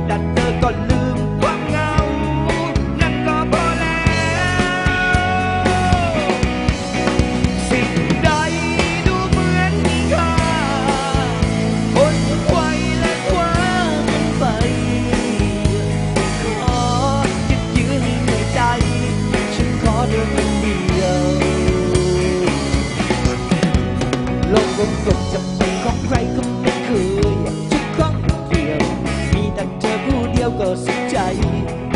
แต่เธอก็ลืมความเหงานั่นก็พอแล้วสิ่งใดดูเหมือนมีค่าคนไขว่และคว้ามันไปขอยึดยืนในใจฉันขอเดินคนเดียวโลกกลมๆจะเป็นของใครก็ไม่เคยทุกข้องเดียวมีแต่เธอผู้เดียวก็สุขใจ